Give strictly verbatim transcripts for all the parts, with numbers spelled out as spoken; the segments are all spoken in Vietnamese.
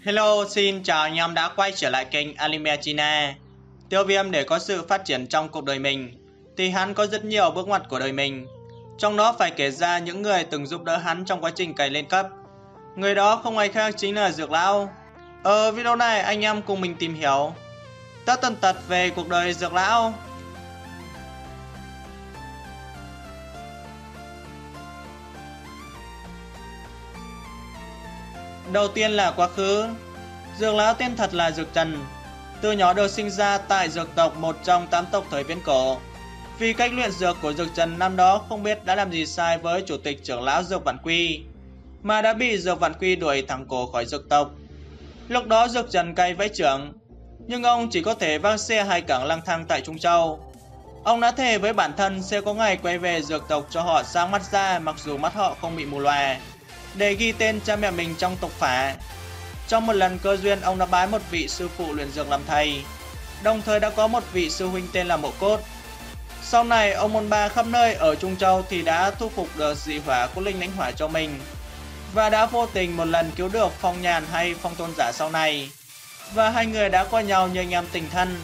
Hello, xin chào anh em đã quay trở lại kênh Anime China. Tiêu Viêm để có sự phát triển trong cuộc đời mình thì hắn có rất nhiều bước ngoặt của đời mình. Trong đó phải kể ra những người từng giúp đỡ hắn trong quá trình cày lên cấp. Người đó không ai khác chính là Dược Lão. Ở video này anh em cùng mình tìm hiểu tất tần tật về cuộc đời Dược Lão. Đầu tiên là quá khứ. Dược Lão tên thật là Dược Trần. Từ nhỏ được sinh ra tại dược tộc, một trong tám tộc thời viễn cổ. Vì cách luyện dược của Dược Trần năm đó không biết đã làm gì sai với chủ tịch trưởng lão Dược Vạn Quy, mà đã bị Dược Vạn Quy đuổi thẳng cổ khỏi dược tộc. Lúc đó Dược Trần cày vẫy trưởng, nhưng ông chỉ có thể vác xe hai cẳng lang thang tại Trung Châu. Ông đã thề với bản thân sẽ có ngày quay về dược tộc cho họ sáng mắt ra, mặc dù mắt họ không bị mù lòa, để ghi tên cha mẹ mình trong tộc phả. Trong một lần cơ duyên, ông đã bái một vị sư phụ luyện dược làm thầy, đồng thời đã có một vị sư huynh tên là Mộ Cốt. Sau này ông môn ba khắp nơi ở Trung Châu thì đã thu phục được dị hỏa của linh lãnh hỏa cho mình, và đã vô tình một lần cứu được Phong Nhàn hay Phong Tôn Giả sau này, và hai người đã coi nhau như anh em tình thân.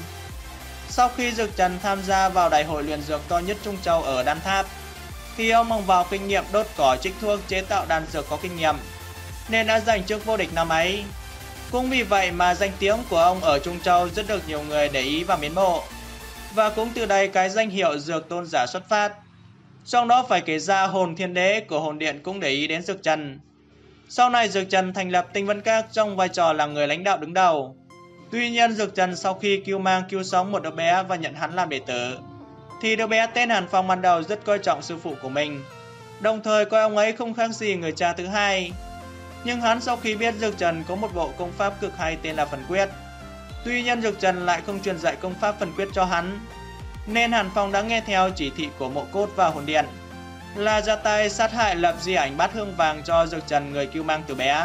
Sau khi Dược Trần tham gia vào đại hội luyện dược to nhất Trung Châu ở Đan Tháp, thì ông bằng vào kinh nghiệm đốt cỏ trích thuốc chế tạo đan dược có kinh nghiệm, nên đã giành chức vô địch năm ấy. Cũng vì vậy mà danh tiếng của ông ở Trung Châu rất được nhiều người để ý và mến mộ, và cũng từ đây cái danh hiệu Dược Tôn Giả xuất phát. Trong đó phải kể ra Hồn Thiên Đế của Hồn Điện cũng để ý đến Dược Trần. Sau này Dược Trần thành lập Tinh Vân Các trong vai trò là người lãnh đạo đứng đầu. Tuy nhiên Dược Trần sau khi cứu mang cứu sống một đứa bé và nhận hắn làm đệ tử, thì đứa bé tên Hàn Phong ban đầu rất coi trọng sư phụ của mình, đồng thời coi ông ấy không khác gì người cha thứ hai. Nhưng hắn sau khi biết Dược Trần có một bộ công pháp cực hay tên là Phần Quyết, tuy nhiên Dược Trần lại không truyền dạy công pháp Phần Quyết cho hắn, nên Hàn Phong đã nghe theo chỉ thị của Mộ Cốt và Hồn Điện, là ra tay sát hại lập di ảnh bát hương vàng cho Dược Trần, người cứu mang từ bé.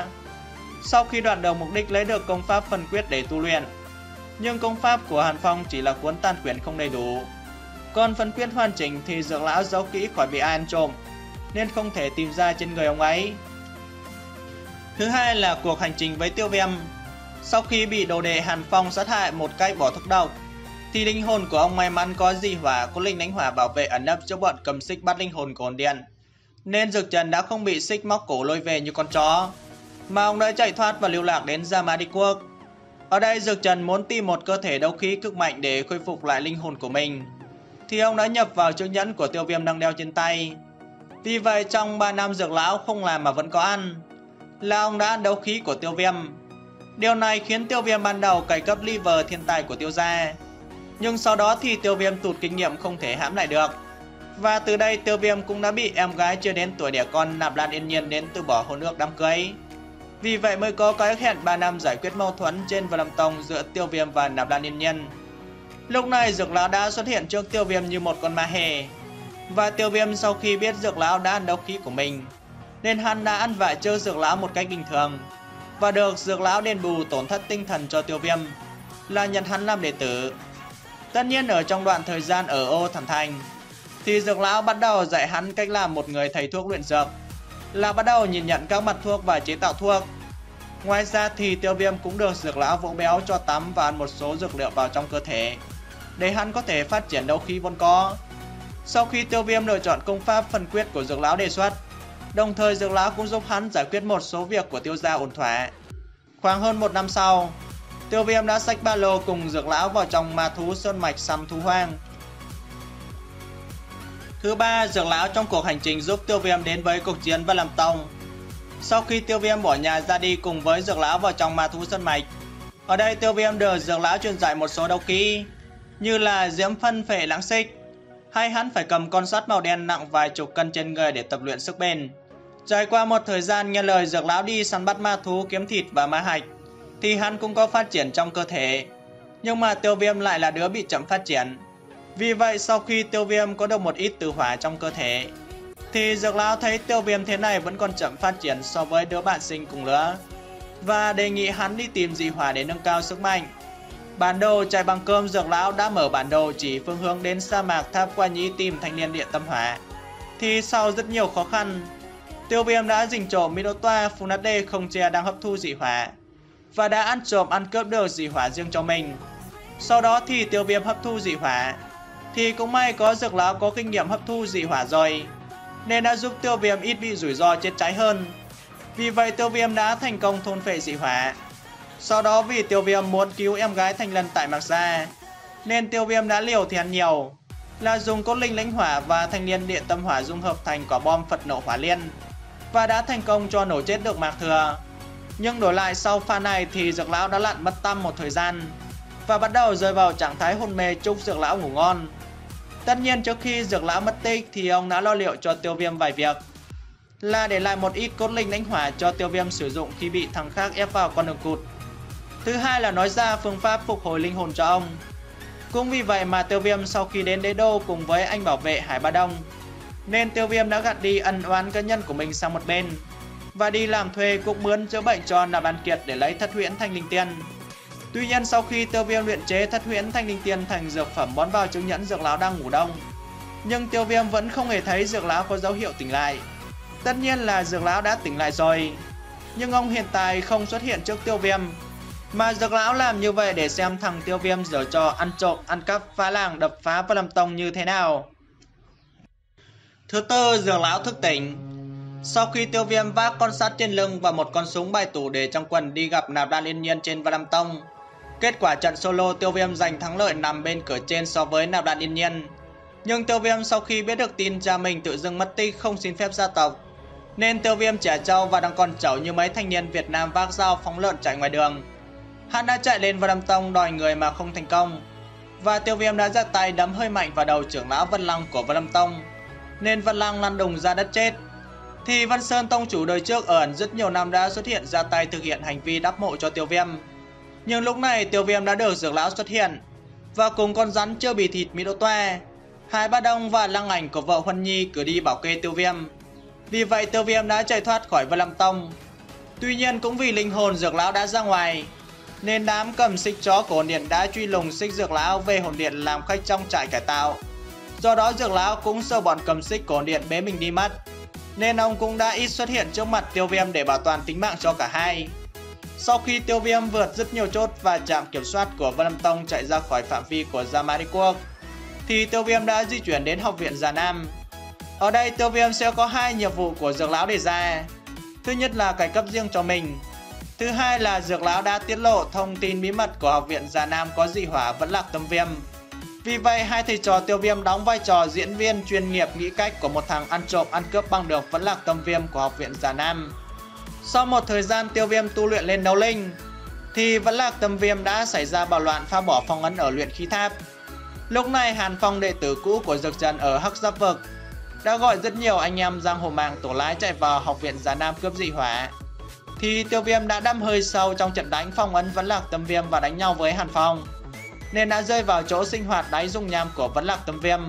Sau khi đoạt được mục đích lấy được công pháp Phần Quyết để tu luyện, nhưng công pháp của Hàn Phong chỉ là cuốn tàn quyển không đầy đủ, còn Phần Quyết hoàn chỉnh thì Dược Lão giấu kỹ khỏi bị ai ăn trộm, nên không thể tìm ra trên người ông ấy. Thứ hai là cuộc hành trình với Tiêu Viêm. Sau khi bị đồ đệ Hàn Phong sát hại một cách bỏ thuốc độc, thì linh hồn của ông may mắn có dị hỏa có linh lãnh hỏa bảo vệ ẩn nấp cho bọn cầm xích bắt linh hồn của Hồn Điện, nên Dược Trần đã không bị xích móc cổ lôi về như con chó, mà ông đã chạy thoát và lưu lạc đến Gia Ma Đi Quốc. Ở đây Dược Trần muốn tìm một cơ thể đấu khí cực mạnh để khôi phục lại linh hồn của mình, thì ông đã nhập vào chiếc nhẫn của Tiêu Viêm đang đeo trên tay. Vì vậy trong ba năm Dược Lão không làm mà vẫn có ăn, là ông đã ăn đấu khí của Tiêu Viêm. Điều này khiến Tiêu Viêm ban đầu cày cấp liver thiên tài của Tiêu gia, nhưng sau đó thì Tiêu Viêm tụt kinh nghiệm không thể hãm lại được, và từ đây Tiêu Viêm cũng đã bị em gái chưa đến tuổi đẻ con Nạp Lan Yên Nhiên đến từ bỏ hôn ước đám cưới. Vì vậy mới có cái hẹn ba năm giải quyết mâu thuẫn trên Vân Lâm Tông giữa Tiêu Viêm và Nạp Lan Yên Nhiên. Lúc này Dược Lão đã xuất hiện trước Tiêu Viêm như một con ma hề, và Tiêu Viêm sau khi biết Dược Lão đã ăn đấu khí của mình, nên hắn đã ăn vạ chơi Dược Lão một cách bình thường, và được Dược Lão đền bù tổn thất tinh thần cho Tiêu Viêm, là nhận hắn làm đệ tử. Tất nhiên ở trong đoạn thời gian ở Ô Thản Thành, thì Dược Lão bắt đầu dạy hắn cách làm một người thầy thuốc luyện dược, là bắt đầu nhìn nhận các mặt thuốc và chế tạo thuốc. Ngoài ra thì Tiêu Viêm cũng được Dược Lão vỗ béo cho tắm và ăn một số dược liệu vào trong cơ thể, để hắn có thể phát triển đấu khí vốn có. Sau khi Tiêu Viêm lựa chọn công pháp Phần Quyết của Dược Lão đề xuất, đồng thời Dược Lão cũng giúp hắn giải quyết một số việc của Tiêu gia ổn thỏa. Khoảng hơn một năm sau, Tiêu Viêm đã xách ba lô cùng Dược Lão vào trong ma thú sơn mạch săn thú hoang. Thứ ba, Dược Lão trong cuộc hành trình giúp Tiêu Viêm đến với cuộc chiến Vân Lâm Tông. Sau khi Tiêu Viêm bỏ nhà ra đi cùng với Dược Lão vào trong ma thú sơn mạch, ở đây Tiêu Viêm được Dược Lão truyền dạy một số đấu khí, như là diễm phân phệ lãng xích, hay hắn phải cầm con sắt màu đen nặng vài chục cân trên người để tập luyện sức bền. Trải qua một thời gian nghe lời Dược Lão đi săn bắt ma thú kiếm thịt và ma hạch, thì hắn cũng có phát triển trong cơ thể, nhưng mà Tiêu Viêm lại là đứa bị chậm phát triển. Vì vậy sau khi Tiêu Viêm có được một ít tử hỏa trong cơ thể, thì Dược Lão thấy Tiêu Viêm thế này vẫn còn chậm phát triển so với đứa bạn sinh cùng lứa, và đề nghị hắn đi tìm dị hỏa để nâng cao sức mạnh. Bản đồ chạy bằng cơm, Dược Lão đã mở bản đồ chỉ phương hướng đến sa mạc Tháp Qua Nhĩ tìm thanh niên địa tâm hỏa. Thì sau rất nhiều khó khăn, Tiêu Viêm đã rình trộm Minotaur Full hát đê không che đang hấp thu dị hỏa, và đã ăn trộm ăn cướp được dị hỏa riêng cho mình. Sau đó thì Tiêu Viêm hấp thu dị hỏa. Thì cũng may có Dược Lão có kinh nghiệm hấp thu dị hỏa rồi, nên đã giúp Tiêu Viêm ít bị rủi ro chết cháy hơn. Vì vậy Tiêu Viêm đã thành công thôn phệ dị hỏa. Sau đó vì Tiêu Viêm muốn cứu em gái Thanh Lân tại Mạc Gia, nên Tiêu Viêm đã liều thì ăn nhiều, là dùng cốt linh lãnh hỏa và thanh liên điện tâm hỏa dung hợp thành quả bom Phật nộ hỏa liên, và đã thành công cho nổ chết được Mạc Thừa. Nhưng đổi lại sau pha này thì Dược Lão đã lặn mất tăm một thời gian và bắt đầu rơi vào trạng thái hôn mê chúc Dược Lão ngủ ngon. Tất nhiên trước khi Dược Lão mất tích thì ông đã lo liệu cho Tiêu Viêm vài việc, là để lại một ít cốt linh lãnh hỏa cho Tiêu Viêm sử dụng khi bị thằng khác ép vào con đường cụt. Thứ hai là nói ra phương pháp phục hồi linh hồn cho ông. Cũng vì vậy mà Tiêu Viêm sau khi đến đế đô cùng với anh bảo vệ Hải Ba Đông, nên Tiêu Viêm đã gạt đi ân oán cá nhân của mình sang một bên và đi làm thuê cũng mướn chữa bệnh cho Nạp Lan Kiệt để lấy Thất Huyễn Thanh Linh Tiên. Tuy nhiên sau khi Tiêu Viêm luyện chế Thất Huyễn Thanh Linh Tiên thành dược phẩm bón vào chứng nhẫn Dược Lão đang ngủ đông, nhưng Tiêu Viêm vẫn không hề thấy Dược Lão có dấu hiệu tỉnh lại. Tất nhiên là Dược Lão đã tỉnh lại rồi, nhưng ông hiện tại không xuất hiện trước Tiêu Viêm, mà Dược Lão làm như vậy để xem thằng Tiêu Viêm giở trò ăn trộm, ăn cắp, phá làng, đập phá Vân Lâm Tông như thế nào. Thứ tư, Dược Lão thức tỉnh. Sau khi Tiêu Viêm vác con sắt trên lưng và một con súng bài tủ để trong quần đi gặp Nạp Lan Yên Nhiên trên Vân Lâm Tông, kết quả trận solo Tiêu Viêm giành thắng lợi nằm bên cửa trên so với Nạp Lan Yên Nhiên. Nhưng Tiêu Viêm sau khi biết được tin cha mình tự dưng mất tích không xin phép gia tộc, nên Tiêu Viêm trẻ trâu và đang còn chẩu như mấy thanh niên Việt Nam vác dao phóng lợn chạy ngoài đường. Hắn đã chạy lên Vân Lâm Tông đòi người mà không thành công, và Tiêu Viêm đã ra tay đấm hơi mạnh vào đầu trưởng lão Vân Lăng của Vân Lâm Tông, nên Vân Lăng lăn đùng ra đất chết. Thì Vân Sơn Tông chủ đời trước ở ẩn rất nhiều năm đã xuất hiện ra tay thực hiện hành vi đắp mộ cho Tiêu Viêm. Nhưng lúc này Tiêu Viêm đã được Dược Lão xuất hiện, và cùng con rắn chưa bị thịt Mỹ Đỗ Toe, Hải Ba Đông và Lăng Ảnh của vợ Huân Nhi cử đi bảo kê Tiêu Viêm. Vì vậy Tiêu Viêm đã chạy thoát khỏi Vân Lâm Tông. Tuy nhiên cũng vì linh hồn Dược Lão đã ra ngoài, nên đám cầm xích chó của hồn điện đã truy lùng xích Dược Lão về hồn điện làm khách trong trại cải tạo. Do đó Dược Lão cũng sợ bọn cầm xích của hồn điện bế mình đi mất, nên ông cũng đã ít xuất hiện trước mặt Tiêu Viêm để bảo toàn tính mạng cho cả hai. Sau khi Tiêu Viêm vượt rất nhiều chốt và trạm kiểm soát của Vân Lâm Tông chạy ra khỏi phạm vi của Gia Mã Đế Quốc, thì Tiêu Viêm đã di chuyển đến Học viện Già Nam. Ở đây Tiêu Viêm sẽ có hai nhiệm vụ của Dược Lão đề ra. Thứ nhất là cải cấp riêng cho mình. Thứ hai là Dược Lão đã tiết lộ thông tin bí mật của Học viện Già Nam có dị hỏa Vẫn Lạc Tâm Viêm. Vì vậy hai thầy trò Tiêu Viêm đóng vai trò diễn viên chuyên nghiệp nghĩ cách của một thằng ăn trộm ăn cướp bằng được Vẫn Lạc Tâm Viêm của Học viện Già Nam. Sau một thời gian Tiêu Viêm tu luyện lên đấu linh, thì Vẫn Lạc Tâm Viêm đã xảy ra bạo loạn phá bỏ phong ấn ở luyện khí tháp. Lúc này Hàn Phong, đệ tử cũ của Dược Trần ở Hắc Giáp Vực, đã gọi rất nhiều anh em giang hồ mạng tổ lái chạy vào Học viện Già Nam cướp dị hỏa. Thì Tiêu Viêm đã đâm hơi sâu trong trận đánh phong ấn Vẫn Lạc Tâm Viêm và đánh nhau với Hàn Phong, nên đã rơi vào chỗ sinh hoạt đáy dung nham của Vẫn Lạc Tâm Viêm.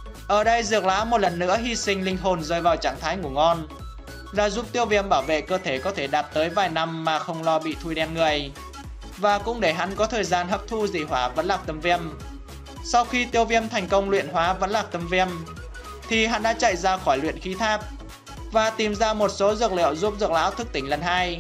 Ở đây Dược Lão một lần nữa hy sinh linh hồn rơi vào trạng thái ngủ ngon, là giúp Tiêu Viêm bảo vệ cơ thể có thể đạt tới vài năm mà không lo bị thui đen người, và cũng để hắn có thời gian hấp thu dị hỏa Vẫn Lạc Tâm Viêm. Sau khi Tiêu Viêm thành công luyện hóa Vẫn Lạc Tâm Viêm, thì hắn đã chạy ra khỏi luyện khí tháp và tìm ra một số dược liệu giúp Dược Lão thức tỉnh lần hai.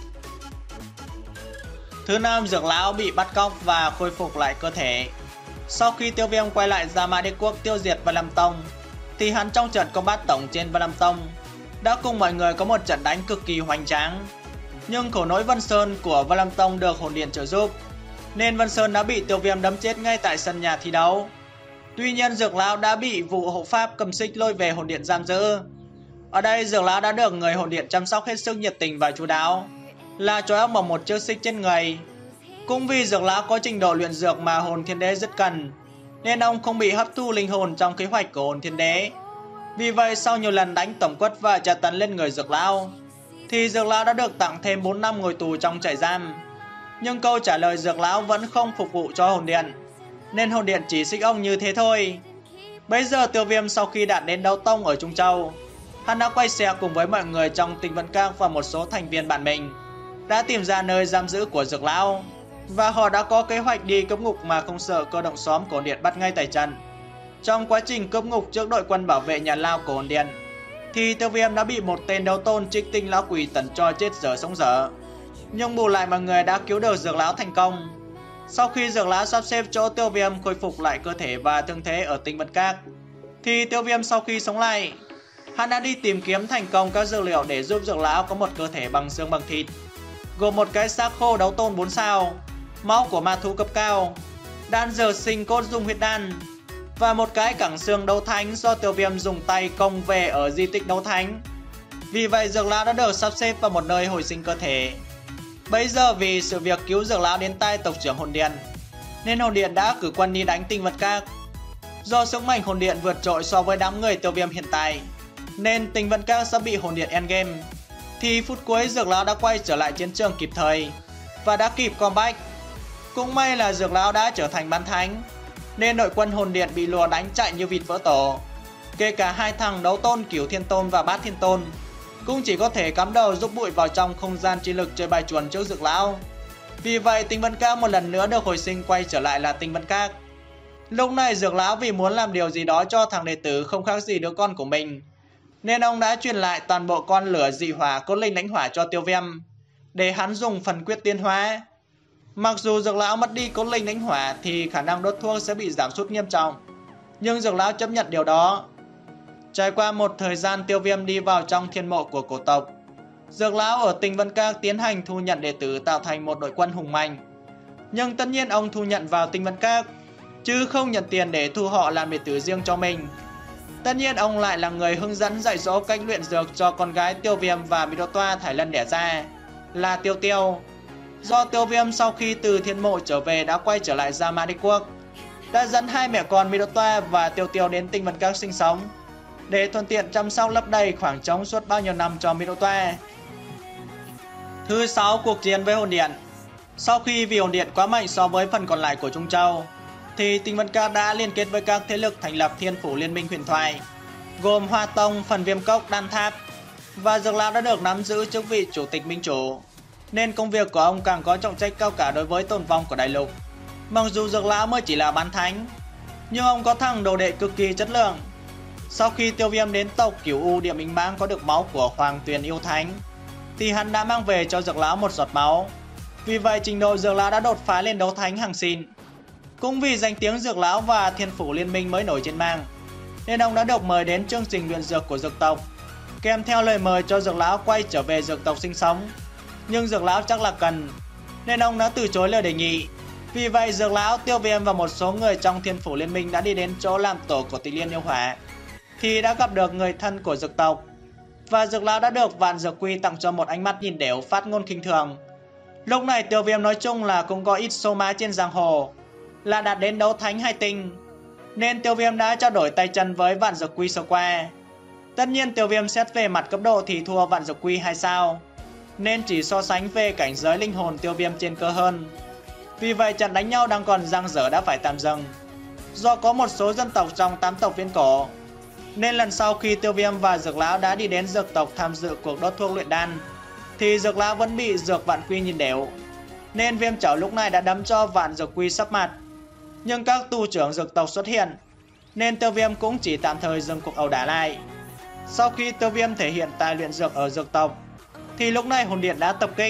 Thứ năm, Dược Lão bị bắt cóc và khôi phục lại cơ thể. Sau khi Tiêu Viêm quay lại Gia Mã Đế Quốc tiêu diệt Vân Lâm Tông, thì hắn trong trận combat tổng trên Vân Lâm Tông đã cùng mọi người có một trận đánh cực kỳ hoành tráng. Nhưng khổ nỗi Vân Sơn của Vân Lâm Tông được hồn điện trợ giúp, nên Vân Sơn đã bị Tiêu Viêm đấm chết ngay tại sân nhà thi đấu. Tuy nhiên Dược Lão đã bị vụ hộ pháp cầm xích lôi về hồn điện giam giữ. Ở đây Dược Lão đã được người hồn điện chăm sóc hết sức nhiệt tình và chu đáo, là trói ông bằng một chiếc xích trên người. Cũng vì Dược Lão có trình độ luyện dược mà hồn thiên đế rất cần, nên ông không bị hấp thu linh hồn trong kế hoạch của hồn thiên đế. Vì vậy sau nhiều lần đánh tổng quất và tra tấn lên người Dược Lão, thì Dược Lão đã được tặng thêm bốn năm ngồi tù trong trại giam. Nhưng câu trả lời Dược Lão vẫn không phục vụ cho hồn điện, nên hồn điện chỉ xích ông như thế thôi. Bây giờ Tiêu Viêm sau khi đạt đến đấu tông ở Trung Châu, hắn đã quay xe cùng với mọi người trong Tinh Vân Các và một số thành viên bạn mình, đã tìm ra nơi giam giữ của Dược Lão, và họ đã có kế hoạch đi cướp ngục mà không sợ cơ động xóm của hồn điện bắt ngay tại trận. Trong quá trình cướp ngục trước đội quân bảo vệ nhà lao của hồn điện, thì Tiêu Viêm đã bị một tên đấu tôn Trích Tinh Lão Quỷ tẩn cho chết dở sống dở. Nhưng bù lại mọi người đã cứu được Dược lão thành công. Sau khi Dược lão sắp xếp chỗ Tiêu Viêm khôi phục lại cơ thể và thương thế ở Tinh Vân Các, thì Tiêu Viêm sau khi sống lại, hắn đã đi tìm kiếm thành công các dược liệu để giúp Dược lão có một cơ thể bằng xương bằng thịt, gồm một cái xác khô đấu tôn bốn sao, máu của ma thú cấp cao, đan dược sinh cốt dung huyết đan và một cái cẳng xương đấu thánh do Tiêu Viêm dùng tay công về ở di tích đấu thánh. Vì vậy Dược lão đã được sắp xếp vào một nơi hồi sinh cơ thể. Bấy giờ vì sự việc cứu Dược lão đến tay tộc trưởng Hồn Điện, nên Hồn Điện đã cử quân đi đánh Tinh Vân Các. Do sức mạnh Hồn Điện vượt trội so với đám người Tiêu Viêm hiện tại, nên Tinh Vân Các sắp bị Hồn Điện endgame. Thì phút cuối Dược lão đã quay trở lại chiến trường kịp thời và đã kịp comeback. Cũng may là Dược lão đã trở thành bán thánh, nên đội quân Hồn Điện bị lùa đánh chạy như vịt vỡ tổ. Kể cả hai thằng đấu tôn Cửu Thiên Tôn và Bát Thiên Tôn cũng chỉ có thể cắm đầu rúc bụi vào trong không gian chi lực chơi bài chuồn trước Dược lão. Vì vậy Tinh Vân Các một lần nữa được hồi sinh quay trở lại là Tinh Vân Các. Lúc này Dược lão vì muốn làm điều gì đó cho thằng đệ tử không khác gì đứa con của mình, nên ông đã truyền lại toàn bộ con lửa dị hỏa cốt linh lãnh hỏa cho Tiêu Viêm để hắn dùng phần quyết tiến hóa. Mặc dù Dược lão mất đi cốt linh lãnh hỏa thì khả năng đốt thuốc sẽ bị giảm sút nghiêm trọng, nhưng Dược lão chấp nhận điều đó. Trải qua một thời gian Tiêu Viêm đi vào trong thiên mộ của cổ tộc, Dược lão ở Tinh Vân Các tiến hành thu nhận đệ tử tạo thành một đội quân hùng mạnh. Nhưng tất nhiên ông thu nhận vào Tinh Vân Các, chứ không nhận tiền để thu họ làm đệ tử riêng cho mình. Tất nhiên ông lại là người hướng dẫn dạy dỗ cách luyện dược cho con gái Tiêu Viêm và Mỹ Đô Toa Thải Lân đẻ ra, là Tiêu Tiêu. Do Tiêu Viêm sau khi từ thiên mộ trở về đã quay trở lại Gia Ma Đế Quốc, đã dẫn hai mẹ con Mỹ Đô Toa và Tiêu Tiêu đến Tinh Vân Các sinh sống, để thuận tiện chăm sóc lấp đầy khoảng trống suốt bao nhiêu năm cho Mỹ Đô Toa. Thứ sáu, cuộc chiến với Hồn Điện. Sau khi vì Hồn Điện quá mạnh so với phần còn lại của Trung Châu, thì Tinh Vân Các đã liên kết với các thế lực thành lập Thiên Phủ Liên minh huyền thoại, gồm Hoa Tông, Phần Viêm Cốc, Đan Tháp, và Dược lão đã được nắm giữ chức vị chủ tịch minh chủ, nên công việc của ông càng có trọng trách cao cả đối với tồn vong của đại lục. Mặc dù Dược lão mới chỉ là bán thánh, nhưng ông có thằng đồ đệ cực kỳ chất lượng. Sau khi Tiêu Viêm đến tộc Cửu U Địa Minh Mãng có được máu của Hoàng Tuyền Yêu Thánh, thì hắn đã mang về cho Dược lão một giọt máu. Vì vậy trình độ Dược lão đã đột phá lên đấu thánh hàng xin. Cũng vì danh tiếng Dược lão và Thiên Phủ Liên minh mới nổi trên mạng, nên ông đã được mời đến chương trình luyện dược của dược tộc, kèm theo lời mời cho Dược lão quay trở về dược tộc sinh sống. Nhưng Dược lão chắc là cần, nên ông đã từ chối lời đề nghị. Vì vậy Dược lão, Tiêu Viêm và một số người trong Thiên Phủ Liên minh đã đi đến chỗ làm tổ của Tịch Liên Yêu Hỏa, thì đã gặp được người thân của dược tộc. Và Dược lão đã được Vạn Dược Quy tặng cho một ánh mắt nhìn đểu phát ngôn khinh thường. Lúc này Tiêu Viêm nói chung là cũng có ít số má trên giang hồ, là đạt đến đấu thánh hai tinh, nên Tiêu Viêm đã trao đổi tay chân với Vạn Dược Quy sơ qua. Tất nhiên Tiêu Viêm xét về mặt cấp độ thì thua Vạn Dược Quy hai sao, nên chỉ so sánh về cảnh giới linh hồn Tiêu Viêm trên cơ hơn. Vì vậy trận đánh nhau đang còn dang dở đã phải tạm dừng. Do có một số dân tộc trong tám tộc viễn cổ, nên lần sau khi Tiêu Viêm và Dược lão đã đi đến dược tộc tham dự cuộc đốt thuốc luyện đan, thì Dược lão vẫn bị Dược Vạn Quy nhìn đều, nên Viêm Chảo lúc này đã đấm cho Vạn Dược Quy sắp mặt. Nhưng các tu trưởng dược tộc xuất hiện, nên Tiêu Viêm cũng chỉ tạm thời dừng cuộc ẩu đả lại. Sau khi Tiêu Viêm thể hiện tài luyện dược ở dược tộc, thì lúc này Hồn Điện đã tập kích,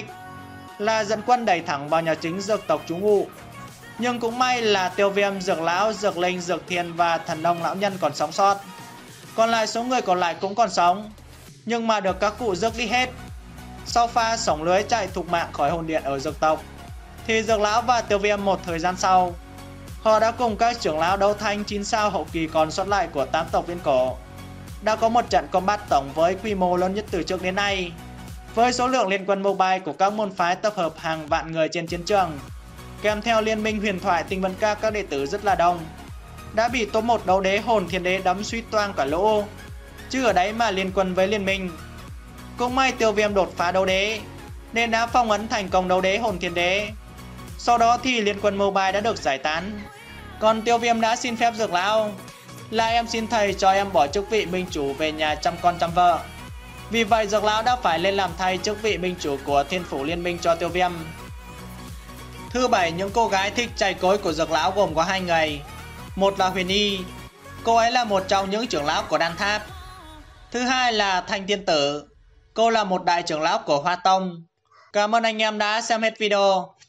là dẫn quân đẩy thẳng vào nhà chính dược tộc trú ngụ. Nhưng cũng may là Tiêu Viêm, Dược lão, Dược Linh, Dược Thiên và Thần Nông lão nhân còn sống sót. Còn lại số người còn lại cũng còn sống, nhưng mà được các cụ rước đi hết. Sau pha sổng lưới chạy thục mạng khỏi Hồn Điện ở dược tộc, thì Dược lão và Tiêu Viêm một thời gian sau, họ đã cùng các trưởng lão đấu thanh chín sao hậu kỳ còn sót lại của tám tộc viễn cổ, đã có một trận combat tổng với quy mô lớn nhất từ trước đến nay, với số lượng liên quân mobile của các môn phái tập hợp hàng vạn người trên chiến trường, kèm theo liên minh huyền thoại Tinh Vân Các các đệ tử rất là đông, đã bị top một đấu đế Hồn Thiên Đế đấm suýt toang cả lỗ, chứ ở đấy mà liên quân với liên minh. Cũng may Tiêu Viêm đột phá đấu đế, nên đã phong ấn thành công đấu đế Hồn Thiên Đế. Sau đó thì liên quân mobile đã được giải tán. Còn Tiêu Viêm đã xin phép Dược lão là em xin thầy cho em bỏ chức vị minh chủ về nhà chăm con chăm vợ. Vì vậy Dược lão đã phải lên làm thay chức vị minh chủ của Thiên Phủ Liên minh cho Tiêu Viêm. Thứ bảy, những cô gái thích chày cối của Dược lão gồm có hai người. Một là Huyền Y, cô ấy là một trong những trưởng lão của Đan Tháp. Thứ hai là Thanh Tiên Tử, cô là một đại trưởng lão của Hoa Tông. Cảm ơn anh em đã xem hết video.